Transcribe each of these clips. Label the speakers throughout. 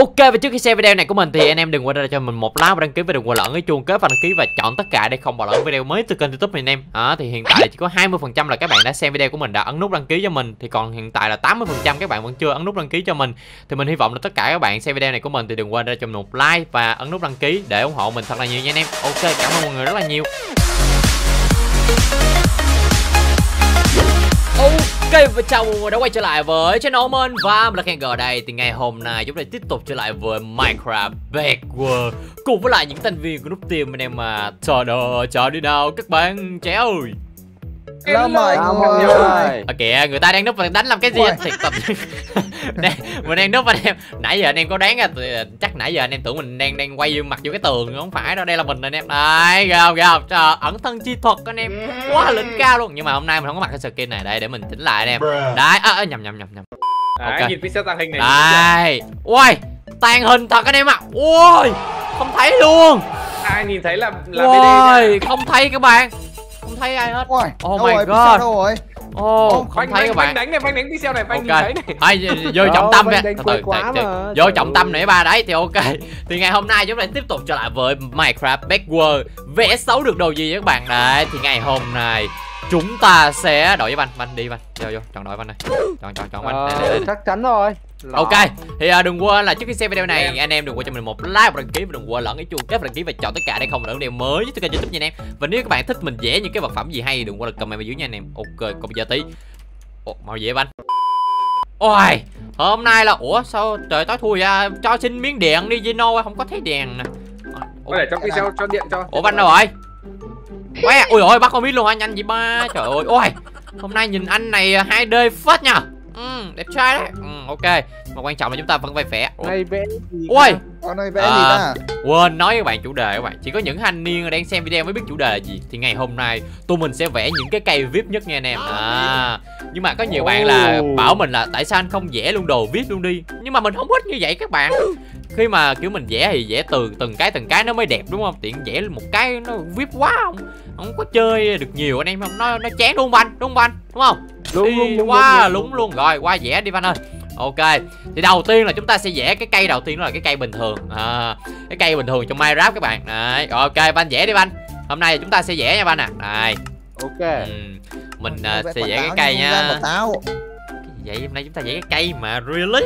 Speaker 1: Ok, và trước khi xem video này của mình thì anh em đừng quên cho mình một like và đăng ký, và đừng quên lẫn cái chuông kết và đăng ký và chọn tất cả để không bỏ lỡ video mới từ kênh YouTube này anh em. Thì hiện tại chỉ có 20% là các bạn đã xem video của mình đã ấn nút đăng ký cho mình, thì còn hiện tại là 80% các bạn vẫn chưa ấn nút đăng ký cho mình. Thì mình hy vọng là tất cả các bạn xem video này của mình thì đừng quên cho mình một like và ấn nút đăng ký để ủng hộ mình thật là nhiều nha anh em. Ok, cảm ơn mọi người rất là nhiều. Ok, và chào mừng mọi người đã quay trở lại với channel mình và mình là Ken G đây. Thì ngày hôm nay chúng ta tiếp tục trở lại với Minecraft Bed Wars cùng với lại những thành viên của nút team anh em mà. Chờ đi nào các bạn trẻ ơi.
Speaker 2: Hello mọi người.
Speaker 1: Kìa, người ta đang núp và đánh làm cái gì thiệt tập. Mình đang núp anh em. Nãy giờ anh em có đoán chắc nãy giờ anh em tưởng mình đang quay mặt vô cái tường, không phải đâu, đây là mình anh em. Đây, ghê không? Trời, ẩn thân chi thuật anh em. Quá đỉnh cao luôn. Nhưng mà hôm nay mình không có mặc cái skin này đây để mình chỉnh lại anh em. Đấy, nhầm.
Speaker 2: Ok. Nhìn pixel tàng hình này.
Speaker 1: Đây. Ui, tàng hình thật anh em ạ. Ui, không thấy luôn.
Speaker 2: Ai nhìn thấy là
Speaker 1: Ui, không thấy các bạn. Không thấy ai hết. Oh my god.
Speaker 3: Đâu rồi?
Speaker 1: Không thấy các bạn.
Speaker 2: Phanh đánh pixel này, phanh nhìn thấy này.
Speaker 1: Vô trọng tâm nha. Từ vô trọng tâm này ba đấy thì ok. Thì ngày hôm nay chúng ta tiếp tục trở lại với Minecraft Bed Wars. Vẽ xấu được đồ gì các bạn đấy. Thì ngày hôm nay chúng ta sẽ đổi với Banh đi Banh. Vô chọn đội Banh này. Chọn Banh.
Speaker 3: Chắc chắn rồi.
Speaker 1: Ok, thì đừng quên là trước khi xem video này anh em đừng quên cho mình một like và đăng ký, và đừng quên lẫn cái chuông kết và đăng ký và chọn tất cả để không bỏ lỡ video mới với kênh YouTube nha anh em. Và nếu các bạn thích mình vẽ những cái vật phẩm gì hay đừng quên là comment bên dưới nha anh em. Ok, còn bây giờ tí. Màu vẽ Banh. Ôi, hôm nay là sao trời tối thui ra, cho xin miếng đèn đi Gino, không có thấy đèn nè.
Speaker 2: Để trong pixel cho điện cho.
Speaker 1: Banh đâu rồi? Quét, ui ôi bắt con biết luôn hả, nhanh vậy ba. Trời ơi, ôi. Hôm nay nhìn anh này 2D phết nha. Đẹp trai đấy. Ok, mà quan trọng là chúng ta vẫn phải vẽ.
Speaker 3: Này vẽ gì?
Speaker 1: Ui,
Speaker 3: này vẽ gì ta?
Speaker 1: quên nói với các bạn chủ đề các bạn. Chỉ có những thanh niên đang xem video mới biết chủ đề là gì. Thì ngày hôm nay tụi mình sẽ vẽ những cái cây VIP nhất nha anh em. Nhưng mà có nhiều bạn là bảo mình là tại sao anh không vẽ luôn đồ VIP luôn đi. Nhưng mà mình không thích như vậy các bạn. Khi mà kiểu mình vẽ thì vẽ từ từng cái nó mới đẹp đúng không? Tiện vẽ một cái nó VIP quá không có chơi được nhiều anh em không? Nó chán đúng không Banh? Đúng không? Lúng luôn. Rồi qua vẽ đi Banh ơi. Ok, thì đầu tiên là chúng ta sẽ vẽ cái cây đầu tiên, đó là cái cây bình thường. Cái cây bình thường trong Minecraft các bạn. Đấy, ok Banh vẽ đi Banh. Hôm nay chúng ta sẽ vẽ nha Banh à. Đây.
Speaker 3: Ok.
Speaker 1: Mình sẽ vẽ cái cây nha. Vậy hôm nay chúng ta vẽ cái cây mà really.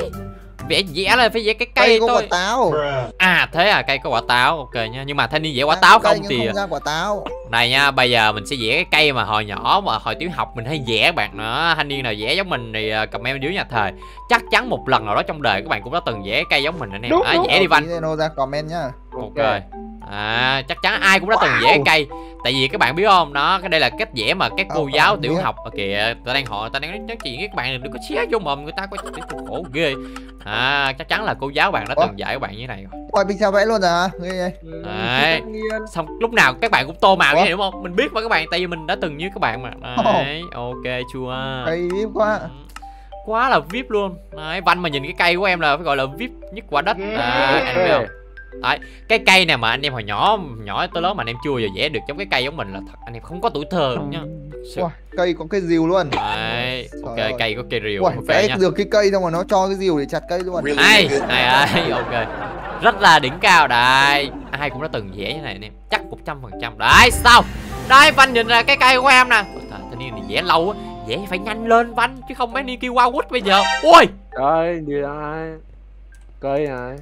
Speaker 1: Vẽ là phải vẽ cái cây
Speaker 3: có
Speaker 1: thôi.
Speaker 3: quả táo.
Speaker 1: Thế à, cây có quả táo. Ok nha. Nhưng mà thanh niên vẽ quả táo không thì
Speaker 3: không ra quả táo.
Speaker 1: này nha, bây giờ mình sẽ vẽ cái cây mà hồi nhỏ mà hồi tiểu học mình hay vẽ các bạn nữa. Thanh niên nào vẽ giống mình thì comment dưới nha thề. Chắc chắn một lần nào đó trong đời các bạn cũng đã từng vẽ cây giống mình anh em. Vẽ đi Banh.
Speaker 3: Ra comment nhá.
Speaker 1: Ok. Chắc chắn ai cũng đã từng vẽ cây. Tại vì các bạn biết không, cái đây là cách vẽ mà các cô giáo tiểu học kìa, ta đang nói chuyện với các bạn, đừng có xé vô mồm người ta coi khổ ghê. Chắc chắn là cô giáo bạn đã từng dạy các bạn như thế này rồi.
Speaker 3: Ôi pixel vẽ luôn à?
Speaker 1: Đấy. Xong lúc nào các bạn cũng tô màu như này đúng không? Mình biết mà các bạn, tại vì mình đã từng như các bạn mà. Đấy, ok chưa?
Speaker 3: Cây VIP quá.
Speaker 1: Quá là VIP luôn. Đấy, Banh mà nhìn cái cây của em là phải gọi là VIP nhất quả đất. Anh biết không? Đấy, cái cây này mà anh em hồi nhỏ tới lớn mà anh em chưa giờ vẽ được giống cái cây giống mình là thật anh em không có tuổi thơ nhá.
Speaker 3: Cây có cây rìu luôn.
Speaker 1: Đấy, ok, cây có cây rìu.
Speaker 3: Vẽ được cái cây đâu mà nó cho cái rìu để chặt cây luôn.
Speaker 1: Này, ok. Rất là đỉnh cao đấy. Ai cũng đã từng vẽ như này anh em, chắc 100%. Đấy, sao? Đấy, Banh nhìn ra cái cây của em nè. Thanh niên này vẽ lâu á, vẽ phải nhanh lên Banh chứ không mấy ni kêu wow quýt bây giờ. Ui.
Speaker 3: Trời, gì đây? Cây này.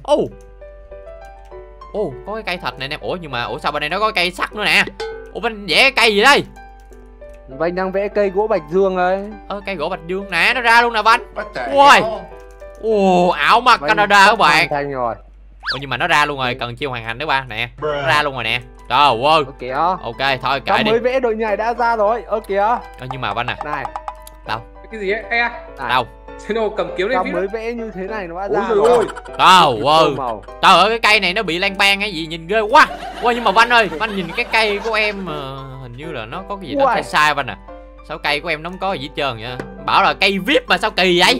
Speaker 1: Có cái cây thật này em. Nhưng mà sao bên đây nó có cây sắt nữa nè. Bên vẽ cây gì đây?
Speaker 3: Banh đang vẽ cây gỗ bạch dương ấy.
Speaker 1: Cây gỗ bạch dương nè, nó ra luôn nè Banh. Ui. Ảo ma Canada các bạn.
Speaker 3: Thành rồi.
Speaker 1: Nhưng mà nó ra luôn rồi, cần chiêu hoàn thành đấy ba nè. Nó ra luôn rồi nè. Trời ơi. Ok, thôi kệ đi.
Speaker 3: Mới vẽ đội nhảy đã ra rồi. Kìa.
Speaker 1: Nhưng mà Banh à.
Speaker 3: Này.
Speaker 1: Đâu?
Speaker 2: Cái gì ấy?
Speaker 1: Đâu?
Speaker 2: Sino cầm kiếm lên
Speaker 3: mới vẽ như thế này nó đã ra
Speaker 2: rồi.
Speaker 1: Trời ơi, cái cây này nó bị lan ban hay gì nhìn ghê quá. Nhưng mà Banh ơi, Banh nhìn cái cây của em hình như là nó có cái gì đó sai Banh à. Sao cây của em nó không có gì hết trơn vậy? Bảo là cây VIP mà sao kỳ vậy?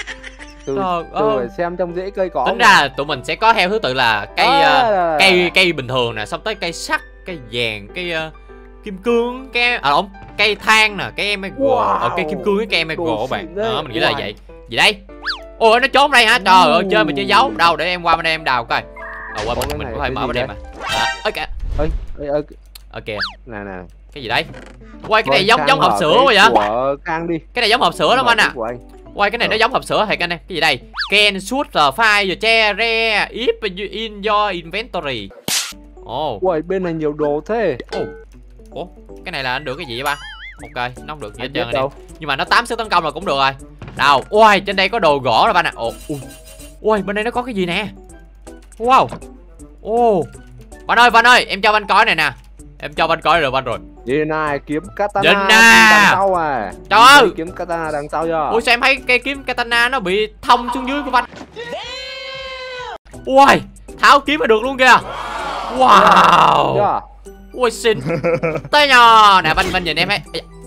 Speaker 3: Từ xem trong rễ cây có.
Speaker 1: Tính ra là tụi mình sẽ có theo thứ tự là cây bình thường nè, xong tới cây sắt, cây vàng, cây kim cương, cây than nè, cây emerald. Cây kim cương với cây emerald các bạn. Mình nghĩ là vậy. Gì đây? Ôi nó trốn đây hả? Trời ơi chơi mình chơi giấu. Đâu để em qua bên đây em đào coi. Qua mình có thể mở bên đây mà. Ơi kìa. Ok.
Speaker 3: Nè.
Speaker 1: Cái gì đấy? Quay cái này giống hộp sữa quá vậy? Cái này giống hộp sữa lắm anh ạ. Quay cái này nó giống hộp sữa thiệt anh em. Cái gì đây? Can shoot the file the chair rare if in your inventory.
Speaker 3: Ui bên này nhiều đồ thế.
Speaker 1: Ủa cái này là anh được cái gì vậy ba? Ok nó không được gì hết trơn rồi. Nhưng mà nó 8 sức tấn công là cũng được rồi. Đâu? Ui trên đây có đồ gỗ rồi ba nè. Ui bên đây nó có cái gì nè? Wow. Bạn ơi em cho anh coi này nè. Em cho anh coi rồi bạn rồi.
Speaker 3: Đi này kiếm katana
Speaker 1: đằng
Speaker 3: sau à.
Speaker 1: Trời ơi
Speaker 3: kiếm katana đằng sau chưa?
Speaker 1: Ui sao em thấy cây kiếm katana nó bị thông xuống dưới của anh. Ui tháo kiếm mà được luôn kìa. Wow. Ui xinh. Tới nhờ. Nè Vanh nhìn em ấy.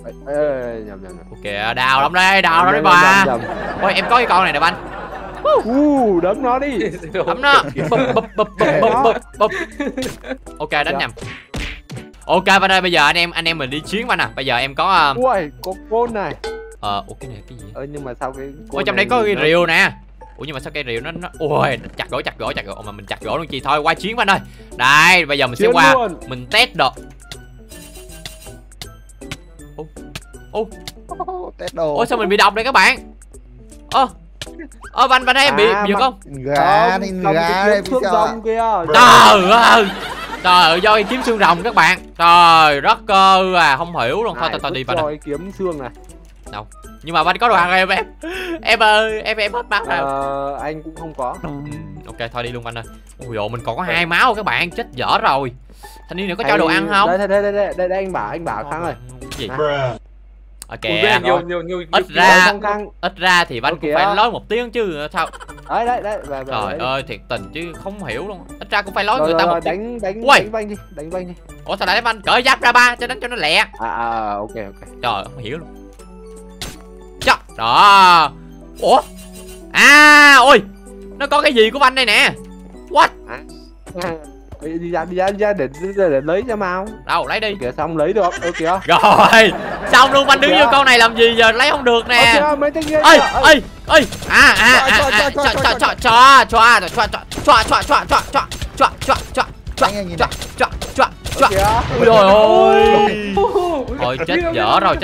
Speaker 1: Ok đào lắm đây. Đào lắm đấy bà. Ôi em có cái con này nè Vanh.
Speaker 3: Đấm nó đi.
Speaker 1: Đấm nó. Bụp. Ok đánh nhầm. Ok Vanh ơi bây giờ anh em mình đi chiến Vanh à. Bây giờ em có
Speaker 3: ui có côn này.
Speaker 1: cái này cái gì?
Speaker 3: Nhưng mà sao cái
Speaker 1: ôi trong đây có cái rìu nè. Ủa nhưng mà sao cây rìu nó ui chặt gỗ mà mình chặt gỗ luôn chi thôi qua chiến Vanh ơi. Đây bây giờ mình sẽ qua mình test đồ.
Speaker 4: Test đồ.
Speaker 1: Ôi sao mình bị độc đây các bạn? Vanh thấy em bị gì không?
Speaker 4: Gà đây
Speaker 3: xương rồng kìa.
Speaker 1: Trời ơi do kiếm xương rồng các bạn. Trời rất cơ à không hiểu luôn. Thôi đi Vanh ơi.
Speaker 3: Kiếm xương này.
Speaker 1: Đâu? Nhưng mà Vanh có đồ ăn em. Em ơi em hết máu rồi.
Speaker 3: Anh cũng không có.
Speaker 1: Ok thôi đi luôn Vanh ơi. Ui dồi mình còn có 2 máu các bạn, chết dở rồi. Thanh niên này có cho đồ ăn không?
Speaker 3: Đây anh bảo Khang ơi.
Speaker 1: Gì? Ok. Ít ra thì Vanh cũng phải nói một tiếng chứ sao?
Speaker 3: Đấy.
Speaker 1: Trời ơi thiệt tình chứ không hiểu luôn. Ít ra cũng phải nói người ta một tiếng.
Speaker 3: Đánh Vanh đi.
Speaker 1: Ủa sao lại đánh Vanh? Cởi giáp ra ba cho đánh cho nó lẹ.
Speaker 3: Ok.
Speaker 1: Trời không hiểu luôn. Đó. Ủa? Ôi. Nó có cái gì của Vanh đây nè. What?
Speaker 3: Đi ra để lấy cho mau.
Speaker 1: Đâu lấy đi.
Speaker 3: Kìa xong lấy được. Kìa.
Speaker 1: Rồi. Xong luôn Vanh đứng vô con này làm gì giờ lấy không được nè. Ơi. Ui trời ơi. Thôi chết dở rồi.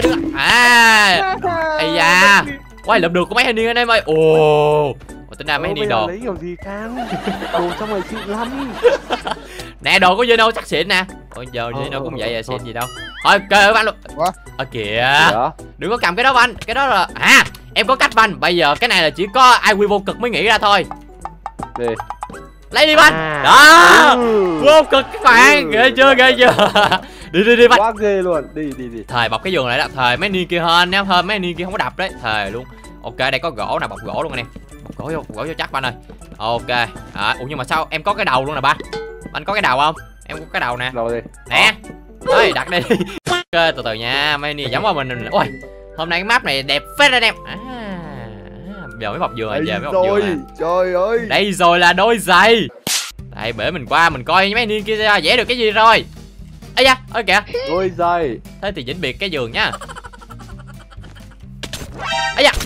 Speaker 1: Ây da. Quay lượm được của mấy thanh niên anh em ơi. Tính ra mấy thanh niên đồ.
Speaker 3: Lấy kiểu gì Khang? Đồ trong này xịn lắm.
Speaker 1: Nè đồ của Zeno chắc xịn nè. Ôi giờ Zeno cũng vậy xịn gì đâu. Thôi kệ Vanh luôn. Kìa. Đừng có cầm cái đó Vanh. Cái đó là em có cách Vanh. Bây giờ cái này là chỉ có ai quy vô cực mới nghĩ ra thôi.
Speaker 3: Đi.
Speaker 1: Lấy đi Vanh. Đó. Vô cực các bạn. Ghê chưa. Đi Vanh.
Speaker 3: Quá ghê luôn. Đi.
Speaker 1: Thời bọc cái giường lại đó. Thời mấy niên kia hơn nếu hơn mấy niên kia không có đập đấy. Thời luôn. Ok đây có gỗ nè, bọc gỗ luôn anh em. Bọc gỗ cho chắc Vanh ơi. Ok. Ủa nhưng mà sao em có cái đầu luôn nè ba. Anh có cái đầu không? Em có cái đầu nè.
Speaker 3: Đầu đi.
Speaker 1: Nè. Ơi đặt đi. Ok từ nha. Mấy niên giống qua mình. Ôi. Hôm nay cái map này đẹp phết anh em. Giờ mới bọc giường rồi, giờ mới bọc giường nè.
Speaker 4: Trời ơi.
Speaker 1: Đây rồi là đôi giày. Đây bể mình qua mình coi mấy niên kia vẽ được cái gì rồi. Ây da, ơi kìa.
Speaker 3: Đôi giày.
Speaker 1: Thế thì vĩnh biệt cái giường nhá. Ây da.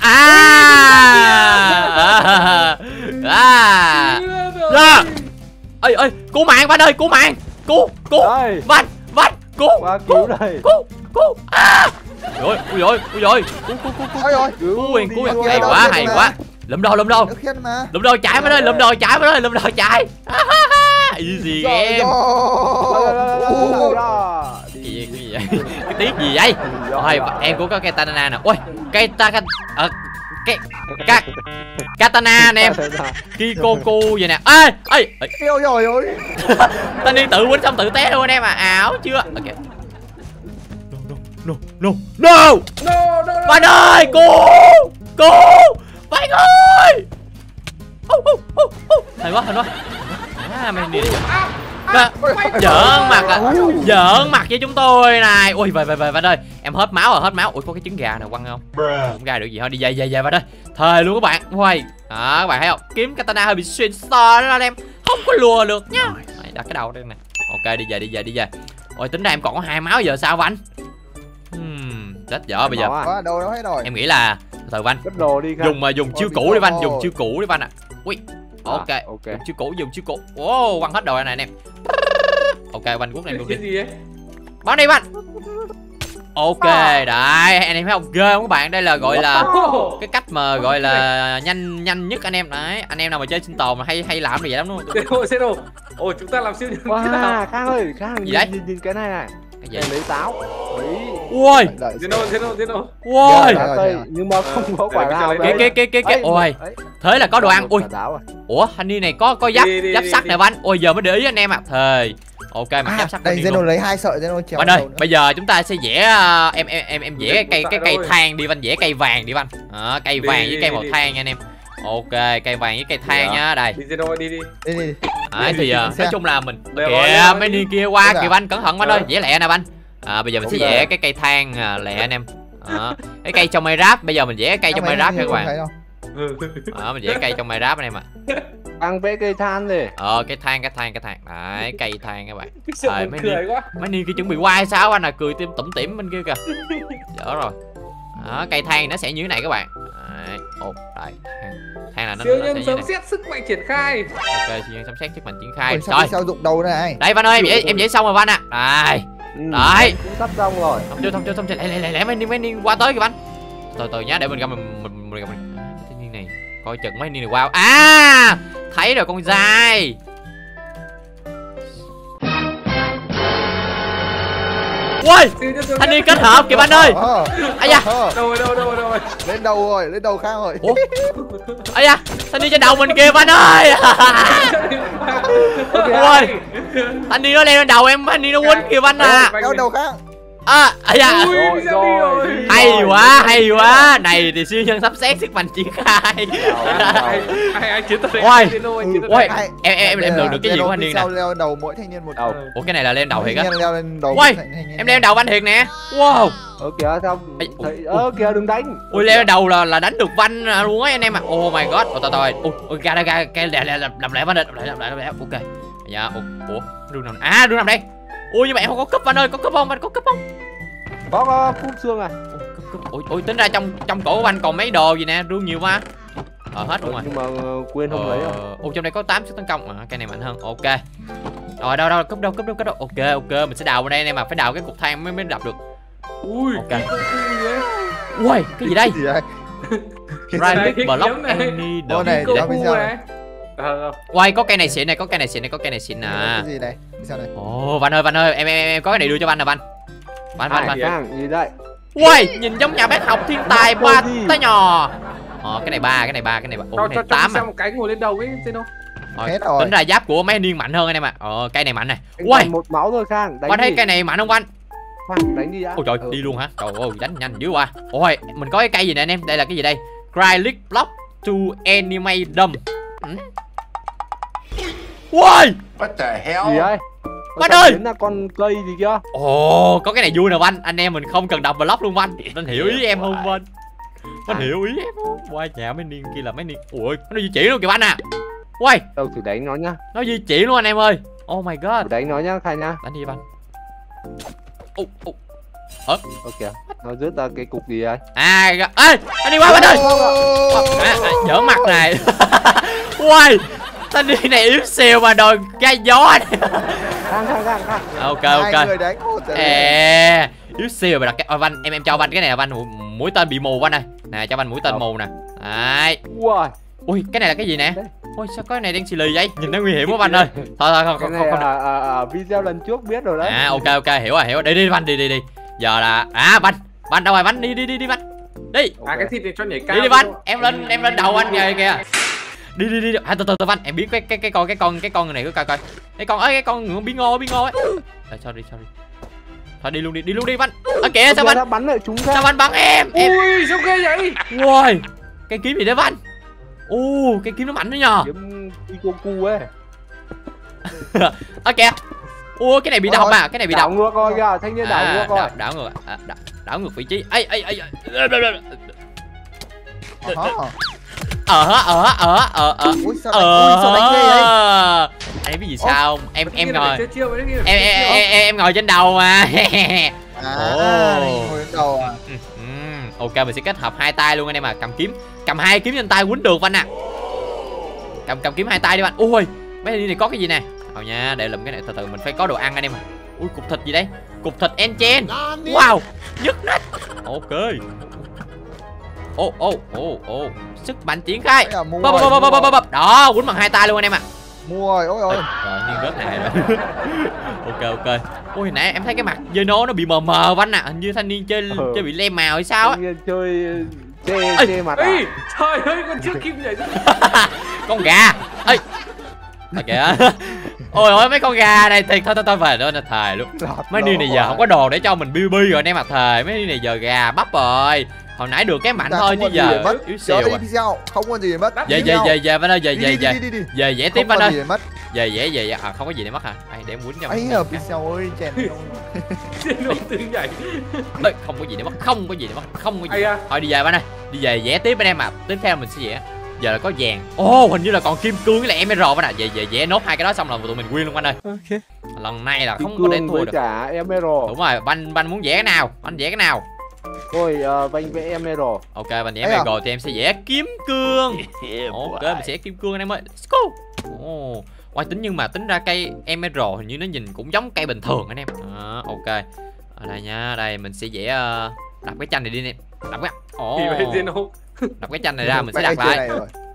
Speaker 1: Ơi, cứu mạng Vanh ơi, cứu mạng. Cứu. Vanh, cứu.
Speaker 3: Qua cứu đây.
Speaker 1: Cứu. Ui rồi. Cứu. Hay quá. Lụm đồ. Lụm đồ chạy Vanh ơi, lụm đồ chạy. Gì em. Cái gì vậy? Cái tiếng gì vậy? Rồi em cũng có cây katana nè. Ui, cây katana nè em. Kikoku vậy nè. Ê.
Speaker 4: Rồi.
Speaker 1: Thanh niên tự quýnh xong tự té luôn anh em à. Ảo chưa? Ok. No. Vanh ơi, cứu. Vanh ơi. Hay quá. Mày đi. Giỡn mặt với chúng tôi này. Ui về Vanh ơi. Em hết máu. Ui có cái trứng gà nào quăng không? Không ra được gì thôi, đi về Vanh ơi. Thời luôn các bạn. Ui. Các bạn thấy không? Kiếm katana hơi bị xuyên star đó anh em. Không có lùa được nhá. Đặt cái đầu đây nè. Ok đi về. Ôi tính ra em còn có 2 máu giờ sao Vanh? Chết dở bây giờ.
Speaker 4: Đâu hết rồi.
Speaker 1: Em nghĩ là Từ Văn.
Speaker 3: Cất đồ đi Khang.
Speaker 1: Dùng chiêu cũ đi Văn, dùng chiêu cũ đi Văn ạ. Ui. Ok.
Speaker 3: Ok.
Speaker 1: Dùng chiêu cũ. Ô, quăng hết đồ này anh em. Ok, Văn quốc này luôn
Speaker 2: Cái
Speaker 1: đi.
Speaker 2: gì ấy?
Speaker 1: Bắn đi Văn. Ok, đấy, anh em thấy không? Ghê không các bạn? Đây là gọi là cái cách mà gọi là nhanh nhất anh em. Đấy, anh em nào mà chơi sinh tồn mà hay làm gì vậy lắm luôn.
Speaker 2: Zeno. Ôi chúng ta làm siêu nhân thế nào?
Speaker 3: Khang ơi, Khang nhìn cái này này.
Speaker 1: Cái gì?
Speaker 3: Đây lấy táo.
Speaker 1: Ui.
Speaker 2: Zeno.
Speaker 1: Ui.
Speaker 3: Nhưng mà không có quả nào.
Speaker 1: Cái ôi. Thế là có đồ ăn. Ui. Ủa, thanh niên này có giáp sắt này Văn. Ôi giờ mới để ý anh em ạ. Thề. Ok, mặc giáp sắt
Speaker 4: đây Zeno lấy 2 sợi Zeno chéo.
Speaker 1: Văn ơi, bây giờ chúng ta sẽ vẽ em vẽ cái cây than đi Văn, vẽ cây vàng đi Văn. Cây vàng với cây màu than nha anh em. Ok, cây vàng với cây than nhá, đây.
Speaker 2: Đi Zeno đi.
Speaker 1: Đấy thì nói chung là mình kìa mấy niên kia qua kìa Văn, cẩn thận Văn ơi, vẽ lẹ nè Văn. Bây giờ mình sẽ vẽ cái cây than lẹ anh em. Cái cây trong Minecraft, bây giờ mình vẽ cây trong Minecraft nha các bạn. Mình vẽ cây trong Minecraft anh em ạ.
Speaker 3: Ăn vẽ cây than đi.
Speaker 1: Cái than. Đấy, cây than các bạn. Mấy niên kia chuẩn bị qua hay sao anh à, cười tim tủm tỉm bên kia kìa. Dở rồi. Cây than nó sẽ như thế này các bạn. Đấy, đây, than là nó
Speaker 2: siêu nhân
Speaker 1: sẽ
Speaker 2: sấm sét sức mạnh triển khai.
Speaker 1: Ok, siêu nhân sấm sét sức mạnh triển khai.
Speaker 4: Rồi. Sao dụng đầu này?
Speaker 1: Đây Văn ơi, em vẽ xong rồi Văn ạ. Đây. Đấy.
Speaker 3: Cũng sắp xong rồi.
Speaker 1: Không chưa. Lẹ mấy niên qua tới kìa Văn. Từ nhá, để mình gặp mình cái niên này. Coi chừng mấy niên này qua. À! Thấy rồi con dai. Ui! Thanh niên kết hợp kìa Văn ơi. Ây da.
Speaker 2: Đâu rồi.
Speaker 4: Lên đầu Khang rồi.
Speaker 1: Ủa? Ây da, thanh niên trên đầu mình kìa Văn ơi. Ui! Thanh niên nó leo lên đầu em, thanh niên nó quýnh kìa Văn à.
Speaker 4: Đâu đầu Khang.
Speaker 1: Ây da. Hay quá. Này thì siêu nhân sắp xét sức mạnh triển khai.
Speaker 2: Ai chiến thuật
Speaker 1: Ôi, em lường được cái gì của thanh niên nè.
Speaker 4: Sao leo đầu mỗi thanh niên một đầu.
Speaker 1: Ủa cái này là lên đầu thiệt á.
Speaker 4: Leo lên đầu.
Speaker 1: Ui, em leo đầu Văn thiệt nè. Wow.
Speaker 3: Kìa xong. Kìa đừng đánh.
Speaker 1: Ui leo đầu là đánh được Văn luôn á anh em ạ. Oh my god. Thôi. Ui ra cái làm lại Văn ơi, làm lại. Ok. Dạ, ủa, đường nằm đây. Ui nhưng mà em không có cúp Văn ơi, có cúp không Văn, có cúp không?
Speaker 3: Có cúp xương à.
Speaker 1: Ui tính ra trong cổ của anh còn mấy đồ gì nè, rương nhiều quá. Hết luôn rồi.
Speaker 3: Nhưng mà quên không lấy rồi.
Speaker 1: Ui trong đây có 8 sức tấn công. Cái này mạnh hơn. Ok. Rồi đâu cúp đâu. Ok, mình sẽ đào vào đây anh em mà phải đào cái cục than mới đập được.
Speaker 2: Ui,
Speaker 1: ok. Ui, cái gì đây? Private block enemy
Speaker 4: đồ này
Speaker 1: quay có cây này xịn này, có cây này xịn nè.
Speaker 4: Cái gì đây? Sao này?
Speaker 1: Ồ, Văn ơi, em có cái này đưa cho Văn nè Văn. Văn.
Speaker 3: Gì đây?
Speaker 1: Ui, nhìn giống nhà bác học thiên tài ba tay nhỏ. Cái này 3. Ồ, cái này 8
Speaker 2: à. Một cái ngồi lên đầu ấy Zeno.
Speaker 1: Rồi. Tính ra giáp của mấy anh niên mạnh hơn anh em ạ. Cây này mạnh này. Ui,
Speaker 3: một máu thôi Khang.
Speaker 1: Văn thấy cây này mạnh không Văn?
Speaker 3: Đánh đi đã.
Speaker 1: Ôi trời, đi luôn hả? Trời ơi, đánh nhanh dữ quá. Ôi, mình có cái cây gì nè anh em? Đây là cái gì đây? Crylic block to animate them. Ui!
Speaker 5: What the hell?
Speaker 3: Gì đây?
Speaker 1: Văn ơi!
Speaker 3: Là con cây gì kia?
Speaker 1: Ồ, có cái này vui nè Văn. Anh em mình không cần đập block luôn Văn. Anh hiểu ý em không Văn? Văn hiểu ý em không? Qua nhà mấy niên kia là mấy niên. Ui, nó di chuyển luôn kìa Văn à. Ui!
Speaker 3: Đâu thử đánh nó nhá.
Speaker 1: Nó di chuyển luôn anh em ơi. Oh my god.
Speaker 3: Thử đánh nó nhá Khai nhá.
Speaker 1: Đánh đi Văn.
Speaker 3: Ok, nó rớt ra cái cục gì đây?
Speaker 1: Ê, anh đi qua Văn ơi. Giỡn mặt này. Ui, thanh niên này yếu xìu mà đòi gai gió này.
Speaker 3: Khang.
Speaker 1: Ok.
Speaker 4: Người đánh
Speaker 1: Yếu xìu mà đặt cái Văn, em cho Văn cái này là Văn mũi tên bị mù Văn ơi. Nè cho Văn mũi tên mù nè. Đấy. Ui, cái này là cái gì nè? Ôi sao cái này đen xì lì vậy? Nhìn nó nguy hiểm quá Văn ơi. Thôi
Speaker 3: không. Video lần trước biết rồi đấy.
Speaker 1: Ok, hiểu rồi. Đi Văn, đi. Giờ là Văn đâu rồi Văn, đi Văn. Đi.
Speaker 2: Cái thịt này cho nhảy cao.
Speaker 1: Đi Văn, em lên đầu anh kìa. Đi. Từ Văn, em biết cái con này coi. Cái con bí ngô ấy. Sorry. Thôi đi luôn đi Văn. Kìa sao Văn
Speaker 3: bắn lại chúng ta.
Speaker 1: Sao Văn bắn em?
Speaker 2: Ui, sao ghê vậy?
Speaker 1: Ui, cái kiếm gì đấy Văn? Cái kiếm nó mạnh nữa nhờ.
Speaker 3: Kiếm Goku ấy.
Speaker 1: Kìa. Cái này bị đập à, cái này bị đập.
Speaker 3: Đảo ngược coi kìa, thanh niên đảo ngược coi.
Speaker 1: Đảo ngược vị trí. Ây.
Speaker 4: Ui sao đánh ghê vậy?
Speaker 1: Anh em biết gì sao không? Em ngồi trên đầu mà.
Speaker 4: Ngồi trên đầu à?
Speaker 1: Ok, mình sẽ kết hợp hai tay luôn anh em à. Cầm hai kiếm trên tay quýnh được anh à. Cầm kiếm hai tay đi anh. Ui, mấy này có cái gì nè. Thôi nha, để lụm cái này từ từ, mình phải có đồ ăn anh em à. Ui, cục thịt gì đấy? Cục thịt enchant. Wow, nhức nách. Ok. Ô, sức mạnh triển khai. Đó, quýnh bằng hai tay luôn anh em à.
Speaker 4: Mua rồi, ôi ôi.
Speaker 1: Rồi, nghiêng rớt này rồi. Ok. Ôi, nãy em thấy cái mặt Zeno nó bị mờ mờ anh ạ. Hình như thanh niên chơi bị le màu hay sao á.
Speaker 3: Chơi chê mặt à?
Speaker 2: Trời ơi, con chưa kịp nhảy.
Speaker 1: Con gà. Ê. Kìa. Ôi mấy con gà này thì thôi về đó, thề luôn. Mấy niên này giờ không có đồ để cho mình BB rồi anh em mà, thề mấy niên này giờ gà bắp rồi. Hồi nãy được cái mạnh thôi chứ giờ yếu xìu à.
Speaker 4: Không có gì để mất.
Speaker 1: Về Văn ơi, về vẽ tiếp Văn ơi. Về vẽ không có gì để mất hả? Ai để em quýnh cho
Speaker 4: ấy Pixel ơi, chèn.
Speaker 2: Zeno tự nhảy.
Speaker 1: Không có gì để mất, không có gì. Thôi đi về Văn ơi, đi về vẽ tiếp anh em à. Tiếp theo mình sẽ vẽ. Giờ là có vàng. Hình như là còn kim cương với lại emerald anh à. Về vẽ nốt hai cái đó xong là tụi mình win luôn anh ơi.
Speaker 3: Ok.
Speaker 1: Lần này là
Speaker 3: Kim
Speaker 1: không có để thua được.
Speaker 3: Cả emerald.
Speaker 1: Đúng rồi, Banh muốn vẽ cái nào? Anh vẽ cái nào?
Speaker 3: Thôi, Banh vẽ emerald.
Speaker 1: Ok, Banh vẽ emerald thì em sẽ vẽ kim cương. Ok, mình sẽ kim cương anh em ơi. Let's go. Quay tính tính ra cây emerald hình như nó nhìn cũng giống cây bình thường anh em. Ok. Ở đây nha, đây mình sẽ vẽ đập cái tranh này đi anh em. Đập cái. Đập cái tranh này ra mình sẽ đặt lại.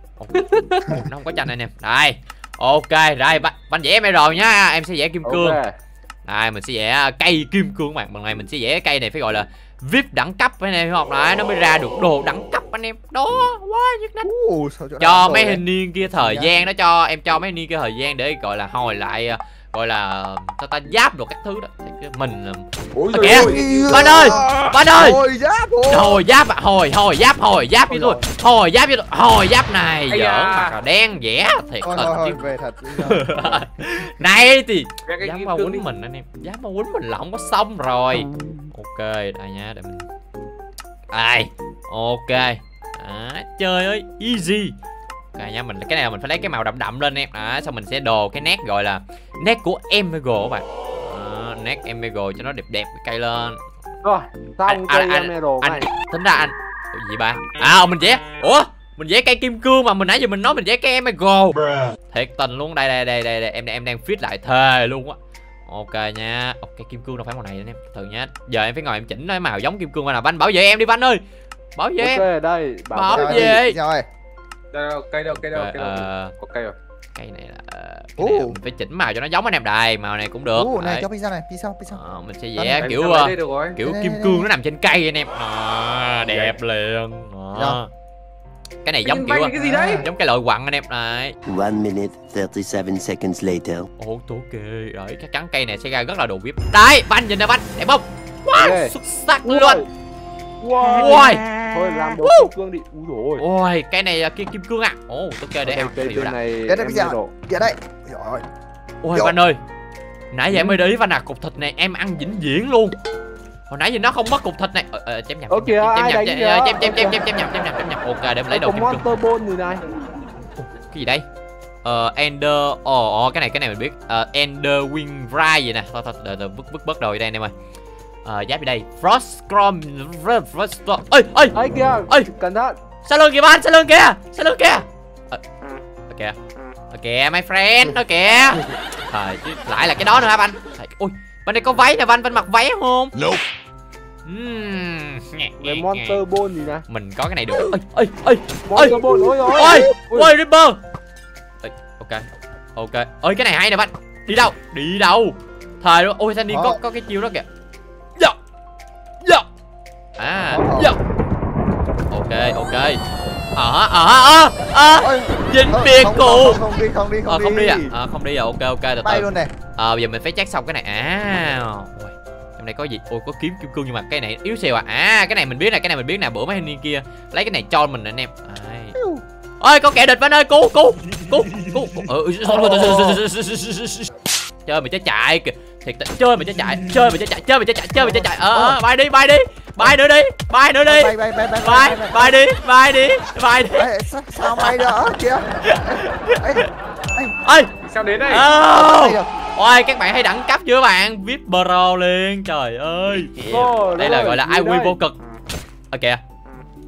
Speaker 1: Nó không có tranh anh em. Đây. Ok, đây Banh vẽ emerald nhá, em sẽ vẽ kim cương. Đây mình sẽ vẽ cây kim cương các bạn. Lần này mình sẽ vẽ cây này phải gọi là VIP đẳng cấp anh em, học lại nó mới ra được đồ đẳng cấp anh em. Đó, quá nhức nách. Cho mấy hình niên kia thời gian đó, cho mấy hình niên kia thời gian để gọi là hồi lại, gọi là ta giáp được các thứ đó. Thì mình kìa. Banh ơi. Hồi giáp với tôi. Hồi giáp này giỡn mặt là đen vẽ thiệt tình.
Speaker 4: Về thật.
Speaker 1: Này thì dám qua quýnh mình anh em, dám qua quýnh mình là không có xong rồi. Ok, đây nha, để mình. Đây. Ok. Trời ơi, easy. Ok nha, cái này là mình phải lấy cái màu đậm đậm lên em. Xong mình sẽ đồ cái nét gọi là nét của emerald các bạn. Nét emerald cho nó đẹp cái cây lên.
Speaker 3: Rồi, xong cây emerald này.
Speaker 1: Tính ra anh. Gì ba? Mình vẽ. Mình vẽ cây kim cương mà nãy giờ mình nói mình vẽ cây emerald. Thiệt tình luôn. Đây em đang fit lại thề luôn á. Ok nha. Ok, kim cương đâu phải màu này anh em. Từ nha. Giờ em phải ngồi em chỉnh nó màu giống kim cương mà nào. Banh bảo vệ em đi Banh ơi. Bảo vệ em.
Speaker 3: Ok, đây.
Speaker 1: Bảo vệ.
Speaker 4: Rồi.
Speaker 2: Cây đâu. Có cây rồi.
Speaker 1: Cây này là mình phải chỉnh màu cho nó giống anh em. Đây, màu này cũng được.
Speaker 4: Này cho pizza này, pizza.
Speaker 1: Mình sẽ vẽ kiểu kim cương nó nằm trên cây anh em. Đẹp liền. Cái này giống kiểu
Speaker 2: cái gì đấy?
Speaker 1: Giống cái loại quặng anh em này.
Speaker 5: 1 minute 37 seconds later.
Speaker 1: Ok, rồi chắc chắn cây này sẽ ra rất là đồ VIP. Đấy, Banh nhìn nè Banh, đẹp không? Wow, xuất sắc luôn.
Speaker 3: Wow. Thôi làm đồ kim cương đi.
Speaker 1: Ôi, cái này là kim cương à? Ok, để em thử đã.
Speaker 4: Cái này pizza. Dạ đây. Rồi.
Speaker 1: Ôi Banh ơi. Nãy giờ em mới để ý Banh cục thịt này em ăn vĩnh viễn luôn. Hồi nãy giờ nó không mất cục thịt này. Chém nhầm.
Speaker 3: Ok,
Speaker 1: chém nhầm. Ok, để em lấy đồ kim cương.
Speaker 3: Monster Ball gì này?
Speaker 1: Cái gì đây? Ender. Cái này mình biết. Ender Wing Rai gì nè. Thôi đợi bớt đồ đây anh em ơi. Giáp đi đây. Frostcrom. Ơi
Speaker 3: kìa. Cẩn thận.
Speaker 1: Sau lưng kìa Banh, sau lưng kìa. Ok, my friend. Đó kìa. Trời chứ lại là cái đó nữa hả Banh? Ui, bên đây có váy nè Banh mặc váy không?
Speaker 5: Nope.
Speaker 3: Về Monster Ball gì nè?
Speaker 1: Mình có cái này được.
Speaker 3: Monster Ball.
Speaker 1: Ôi Ripper. Ok. Ơi cái này hay nè Banh. Đi đâu? Thời luôn. Ôi thanh niên có cái chiêu đó kìa. Ok. Dính biệt cụ. Không đi à? Không đi à. Ok, từ từ.
Speaker 4: Bay luôn này.
Speaker 1: Giờ mình phải check xong cái này. Trong này có gì? Ôi có kiếm kim cương nhưng mà cái này yếu xìu à. Cái này mình biết nè, bữa mấy anh niên kia lấy cái này cho mình anh em. Ơi có kẻ địch Banh ơi, cứu. Chơi mà chạy kìa. Thiệt chơi mà chạy. Bay nữa đi. Bay đi.
Speaker 4: Sao bay đó kìa.
Speaker 1: Ơi
Speaker 2: sao đến đây?
Speaker 1: Ôi các bạn hay đẳng cấp chưa bạn? VIP Pro liền. Trời ơi. Đây là gọi là IQ vô cực. Ok,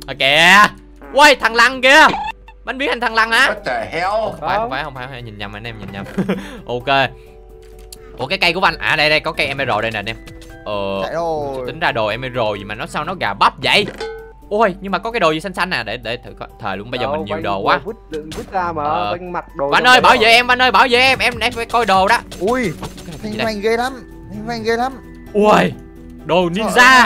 Speaker 1: kìa. Ui thằng lăng kìa. Bánh biến thành thằng lăng á.
Speaker 4: What the hell?
Speaker 1: Không phải nhìn nhầm anh em, nhìn nhầm. Ok. Ủa cái cây của anh à, đây có cây emerald đây nè anh em. Tính ra đồ emerald gì mà nó sao nó gà bắp vậy. Ôi nhưng mà có cái đồ gì xanh xanh nè, để thử coi. Thời luôn bây giờ mình nhiều đồ quá.
Speaker 3: Vứt ra mà anh mặc đồ.
Speaker 1: Bạn ơi bảo vệ em, anh ơi bảo vệ em phải coi đồ đó.
Speaker 4: Ui hình hoành ghê lắm, hình hoành ghê lắm.
Speaker 1: Ui đồ ninja.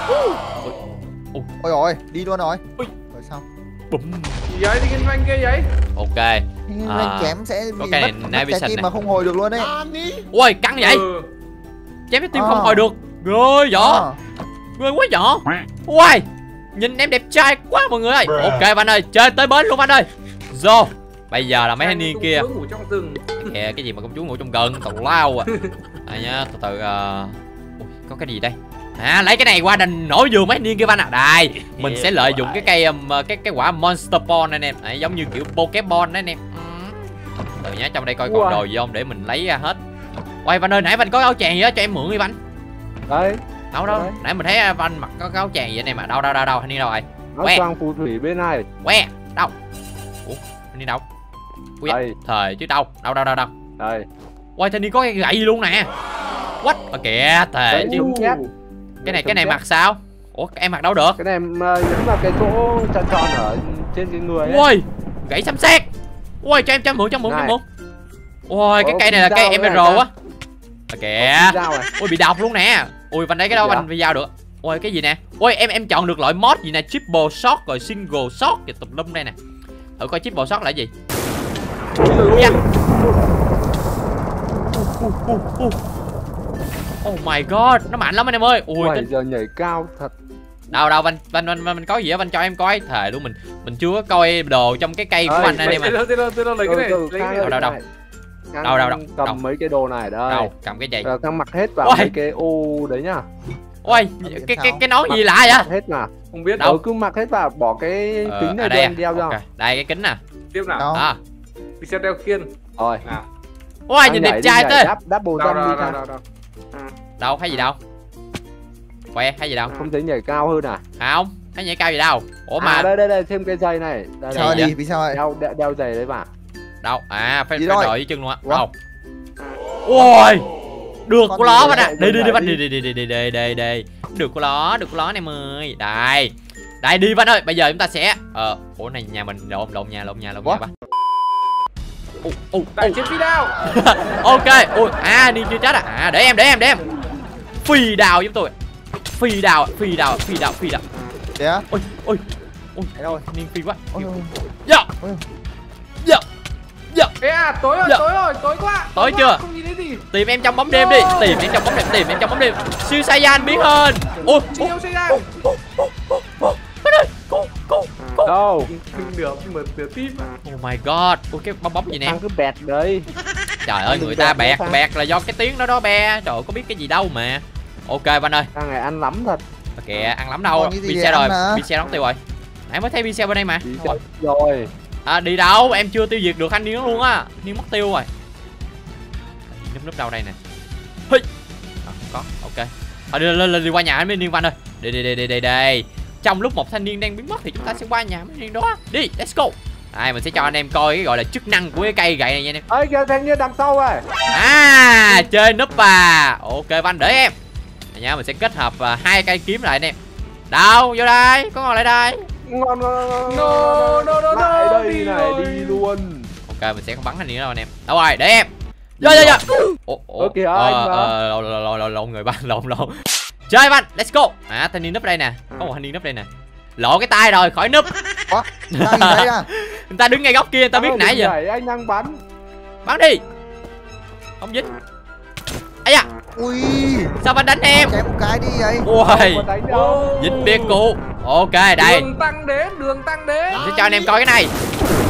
Speaker 4: Ôi rồi đi luôn rồi. Rồi sao?
Speaker 1: Bùm.
Speaker 2: Gì vậy thì kinh doanh kia vậy?
Speaker 1: Ok.
Speaker 4: Hình hoành chém sẽ bị
Speaker 1: cái này
Speaker 4: mất trái tim mà không hồi được luôn đấy.
Speaker 1: Ui căng vậy. Chém cái tim không hồi được. Rồi võ. Ghê quá võ. Ui nhìn em đẹp trai quá mọi người ơi. Ok bạn ơi chơi tới bến luôn anh ơi. Vô. Bây giờ là mấy thanh niên kia.
Speaker 2: Ngủ trong rừng.
Speaker 1: Kìa cái gì mà công chúa ngủ trong rừng, tào lao à. Đây nhá, từ từ ui, có cái gì đây? À lấy cái này qua đành nổi giường mấy thanh niên kia anh à. Đây, mình sẽ lợi dụng cái cây cái quả monster ball này nè. Đấy, giống như kiểu Pokemon đấy anh em. Từ nhá, trong đây coi còn đồ gì không để mình lấy ra hết. Ôi Văn ơi, nãy Văn có áo chàng gì đó cho em mượn đi Văn.
Speaker 3: Đấy.
Speaker 1: Đâu đâu, nãy mình thấy Văn mặc có áo chàng gì anh em mà. Đâu thanh niên đâu rồi?
Speaker 3: Áo choàng phù thủy bên này.
Speaker 1: Que, đâu? Ủa, thanh niên đâu? Ui, thời chứ đâu. Đâu.
Speaker 3: Đây.
Speaker 1: Ôi thanh niên có cái gậy gì luôn nè. What? Kìa, thề chứ. Cái này mặc sao? Ủa em mặc đâu được?
Speaker 3: Cái này nhấn vào cái chỗ tròn tròn ở trên cái người ấy.
Speaker 1: Ui, gậy xăm xét. Ui cho em mượn. Ui cái cây này là cây emerald á. Kìa. Ui bị độc luôn nè. Ui Văn đấy cái đâu Văn video được. Ui cái gì nè. Ui em chọn được loại mod gì nè, triple shot rồi single shot và tùm lum đây nè. Thử coi triple shot là gì. Oh my god, nó mạnh lắm anh em ơi. Ui
Speaker 3: giờ nhảy cao thật.
Speaker 1: Đâu Văn có gì á Văn cho em coi. Thề luôn mình chưa có coi đồ trong cái cây của anh em à.
Speaker 2: Tôi lấy cái này.
Speaker 3: Đâu. Cầm mấy cái đồ này đây.
Speaker 1: Đâu, cầm cái gì?
Speaker 3: Thằng mặc hết vào mấy cái ô đấy nhá.
Speaker 1: Ôi, cái nón gì lạ vậy?
Speaker 3: Hết mà.
Speaker 2: Không biết
Speaker 3: đâu. Cứ mặc hết vào, bỏ cái kính này đeo cho.
Speaker 1: Đây cái kính nè.
Speaker 2: Tiếp nào. Đi xe đeo khiên.
Speaker 3: Rồi.
Speaker 1: Ôi nhìn đẹp trai thế.
Speaker 3: Đáp bồ răm đi ra.
Speaker 1: Đâu thấy gì đâu? Que thấy gì đâu?
Speaker 3: Không thấy nhảy cao hơn à?
Speaker 1: Không, thấy nhảy cao gì đâu. Ủa mà
Speaker 3: đây thêm cái giày này.
Speaker 4: Sao đi, vì sao vậy?
Speaker 3: Đeo giày đấy mà.
Speaker 1: Đâu? À phải đội với chân luôn á. Đâu? Ôi! Được của nó bạn ạ. Đi Văn đi. Được của nó em ơi. Đây đi Văn ơi. Bây giờ chúng ta sẽ ủa này nhà mình lộn nhà ba.
Speaker 2: Tại chiến phi đao.
Speaker 1: Ok. Ui đi chưa chết à. Để em. Phi đào giúp tôi. Phi đào.
Speaker 4: Đấy á?
Speaker 1: Ôi.
Speaker 4: Rồi,
Speaker 1: Niên phi quá.
Speaker 2: Ê tối rồi, tối quá.
Speaker 1: Tối chưa?
Speaker 2: Không nhìn thấy gì.
Speaker 1: Tìm em trong bóng đêm đi. Tìm em trong bóng đêm. Siêu Saiyan biến hơn. Ôi.
Speaker 2: Siêu Saiyan.
Speaker 1: Cô.
Speaker 3: Đâu?
Speaker 2: Nửa tim.
Speaker 1: Oh my god. Ôi cái bóng gì nè.
Speaker 3: Cứ bẹt đấy.
Speaker 1: Trời ơi người ta bẹt là do cái tiếng đó be. Trời ơi có biết cái gì đâu mà. Ok Văn ơi.
Speaker 3: Thằng này ăn lắm thật.
Speaker 1: Kìa ăn lắm đâu. Pixel rồi. Pixel đóng tiêu rồi. Nãy mới thấy Pixel bên đây mà.
Speaker 3: Rồi.
Speaker 1: Đi đâu? Em chưa tiêu diệt được anh Niên luôn á. Niên mất tiêu rồi. Núp đâu đây nè. Hi. Có. Ok. Đi qua nhà anh với Niên Văn ơi. Đi. Trong lúc một thanh niên đang biến mất thì chúng ta sẽ qua nhà mấy niên đó. Đi, let's go. Đây mình sẽ cho anh em coi cái gọi là chức năng của cái cây gậy này nha anh em.
Speaker 3: Ơi kìa thanh niên đằng sau rồi.
Speaker 1: Chơi núp à. Ok Văn để em. Đây nha, mình sẽ kết hợp hai cây kiếm lại anh em. Đâu, vô đây, có ngon lại đây.
Speaker 3: Ngon.
Speaker 2: No.
Speaker 3: Lại đây này đi luôn.
Speaker 1: Ok mình sẽ không bắn thanh niên đâu anh em. Đâu rồi, để em. Vô. Ủa kìa anh. Lộn người Văn, lộn. Chơi Văn, let's go. Thanh niên núp đây nè. Có một thanh niên núp đây nè. Lộ cái tay rồi, khỏi núp. Người ta đứng ngay góc kia, người ta biết nãy giờ.
Speaker 3: Anh đang bắn.
Speaker 1: Bắn đi. Không dính. Ây da.
Speaker 4: Ui.
Speaker 1: Sao Văn đánh em?
Speaker 4: Chém một cái đi vậy.
Speaker 1: Ui. Dính biệt cụ. Ok đây.
Speaker 2: Đường tăng đến.
Speaker 1: Mình sẽ cho anh em coi cái này.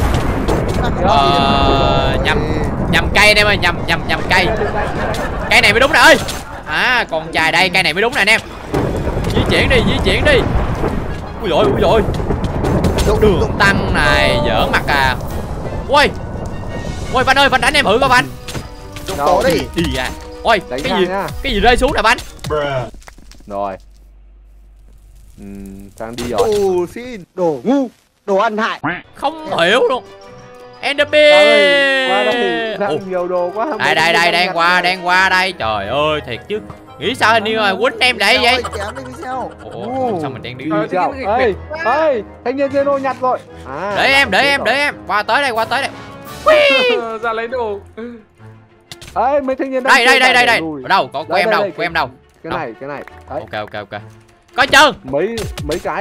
Speaker 1: Nhầm cây anh em ơi, nhầm cây. Cây này mới đúng nè ơi. Còn chài đây, cây này mới đúng nè anh em. Di chuyển đi. Ui dồi. Đường tăng này giỡn mặt à. Ui Văn ơi, Văn đánh em thử coi Văn.
Speaker 4: Đâu đi.
Speaker 1: À. Ôi cái gì rơi xuống nè Văn.
Speaker 3: Rồi. Sang đi rồi.
Speaker 4: Xin đồ ngu, đồ ăn hại.
Speaker 1: Không hiểu luôn. Enderpearl.
Speaker 3: Qua đây, sang nhiều đồ quá.
Speaker 1: Đây đang qua đây. Trời ơi, thiệt chứ. Nghĩ sao hình như là quýnh em để vậy?
Speaker 4: Chém đi sao?
Speaker 1: Ủa, sao mình đang đứng?
Speaker 3: Ê, thanh niên Zeno nhặt rồi.
Speaker 1: Để em. Qua tới đây.
Speaker 2: Ra lấy đồ.
Speaker 3: Ê, mấy thanh niên
Speaker 1: Đây. Ở đâu? Có em đâu? Của em đâu?
Speaker 3: Cái này. Đấy.
Speaker 1: Ok. Có chân.
Speaker 3: Mấy cái.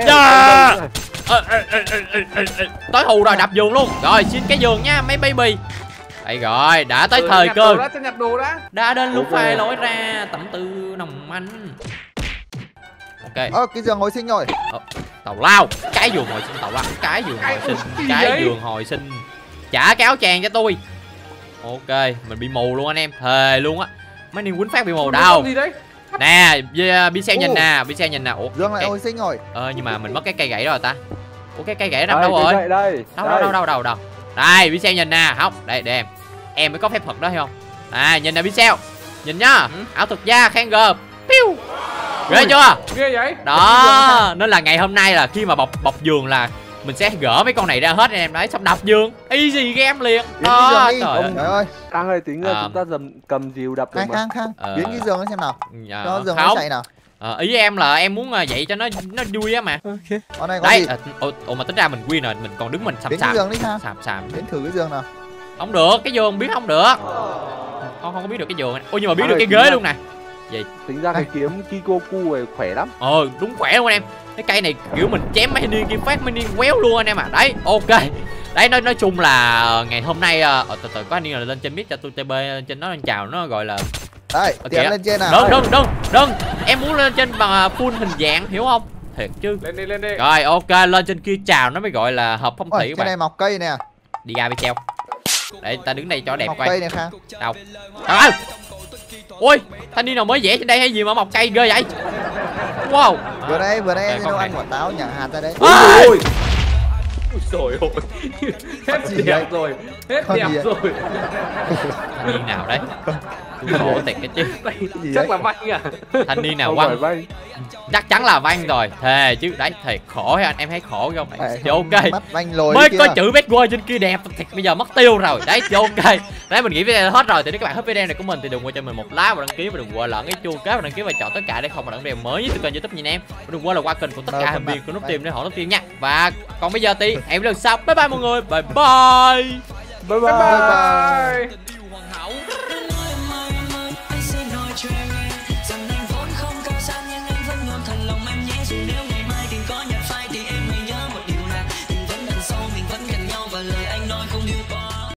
Speaker 1: Tối hù rồi, đập giường luôn. Rồi, xin cái giường nha mấy baby. Đây rồi, đã tới thời cơ.
Speaker 2: Nhặt đồ
Speaker 1: Đã đến lúc phải lối ra tẩm tư nồng anh. Ok.
Speaker 4: Cái giường hồi sinh rồi.
Speaker 1: Tàu lao. Cái giường hồi sinh tàu lao. Cái giường hồi sinh. Trả cái áo chàng cho tôi. Ok, mình bị mù luôn anh em. Thề luôn á. Mấy niên quýnh phát bị mù đâu. Nè, Pixel nhìn nè. Ủa,
Speaker 4: giường lại hồi sinh rồi.
Speaker 1: nhưng mà mình mất cái cây gãy đó rồi ta. Ủa cái cây gãy nằm đâu rồi?
Speaker 3: Đây.
Speaker 1: Đâu. Đây, Pixel nhìn nè. Không, đây để em mới có phép thuật đó thấy không? À, nhìn nè Pixel. Nhìn nhá. Ảo thuật gia khen G. Piu. Ghê chưa?
Speaker 2: Ghê vậy?
Speaker 1: Đó, nên là ngày hôm nay là khi mà bọc giường là mình sẽ gỡ mấy con này ra hết anh em đấy, xong đập giường. Easy game liền.
Speaker 4: Đó, trời
Speaker 3: ơi. Khang ơi, tính chúng ta cầm dìu đập được mà.
Speaker 4: Khang. Biến cái giường xem nào. Cho giường
Speaker 1: nó
Speaker 4: chạy nào.
Speaker 1: Ý em là em muốn dạy cho nó vui á mà. Đây, mà tính ra mình win rồi, mình còn đứng mình sàm.
Speaker 4: Biến cái giường đi ha.
Speaker 1: Sàm.
Speaker 4: Biến thử cái giường nào.
Speaker 1: Không được, cái giường biến không được. Con không có biết được cái giường. Ôi nhưng mà biết được cái ghế luôn nè. Gì?
Speaker 3: Tính ra cái kiếm Kikoku này khỏe lắm.
Speaker 1: Đúng khỏe luôn anh em. Cái cây này kiểu mình chém mấy niên kia phát mấy niên quéo luôn anh em à. Đấy, ok. Đấy, nói chung là ngày hôm nay từ có anh niên là lên trên mic cho tôi TB trên nó chào, nó gọi là
Speaker 4: đây, tiến lên trên nào.
Speaker 1: Đừng. Em muốn lên trên bằng full hình dạng, hiểu không? Thiệt chứ.
Speaker 2: Lên đi.
Speaker 1: Rồi, ok, lên trên kia chào nó mới gọi là hợp phong thủy các bạn.
Speaker 4: Cái này mọc cây nè.
Speaker 1: Đi ra Pixel. Để ta đứng đây cho đẹp
Speaker 4: mọc
Speaker 1: quay.
Speaker 4: Cây này Khang.
Speaker 1: Đâu? Trời ơi. Ôi, thanh niên nào mới vẽ trên đây hay gì mà mọc cây ghê vậy? Wow.
Speaker 4: Vừa đây nó ăn quả táo nhả hạt ra đấy.
Speaker 2: Ôi. Trời ơi. Hết đẹp rồi.
Speaker 1: Thanh niên nào đấy? Khổ thiệt cái chứ.
Speaker 2: Chắc là Vanh à.
Speaker 1: Thanh niên nào quăng? Chắc chắn là Vanh rồi. Thề chứ. Đấy, thiệt khổ anh em thấy khổ không? Thì ok. Mới có chữ Bedwars trên kia đẹp thiệt, bây giờ mất tiêu rồi. Đấy, thì ok. Đấy, mình nghĩ video hết rồi. Thì nếu các bạn thích video này của mình thì đừng quên cho mình một like và đăng ký, và đừng quên là cái chuông kết và đăng ký và chọn tất cả để không bỏ lỡ video mới nhất từ kênh YouTube nhìn em. Và đừng quên là qua kênh của tất cả thành viên của Nút Team để hỏi Nút Team nha. Và còn bây giờ thì hẹn lần sau. Bye bye mọi người. Bye bye.
Speaker 2: Bye bye.